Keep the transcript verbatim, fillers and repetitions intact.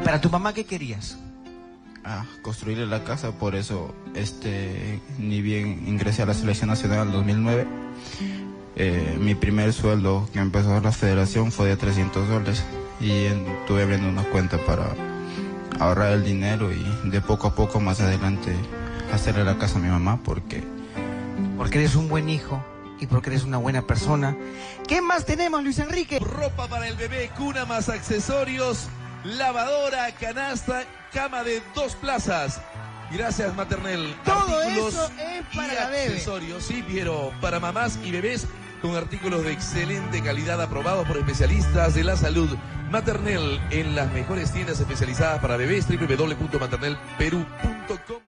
¿Para tu mamá qué querías? A construirle la casa, por eso este ni bien ingresé a la selección nacional en dos mil nueve. Eh, mi primer sueldo que empezó a la federación fue de trescientos soles y estuve abriendo una cuenta para ahorrar el dinero y de poco a poco más adelante hacerle la casa a mi mamá porque... Porque eres un buen hijo y porque eres una buena persona. ¿Qué más tenemos, Luis Enrique? Ropa para el bebé, cuna más accesorios, lavadora, canasta, cama de dos plazas. Gracias, Maternel. Todo Artículos eso es para y la bebé. accesorios, sí, pero para mamás y bebés con artículos de excelente calidad aprobados por especialistas de la salud. Maternel en las mejores tiendas especializadas para bebés, doble u doble u doble u punto maternel perú punto com.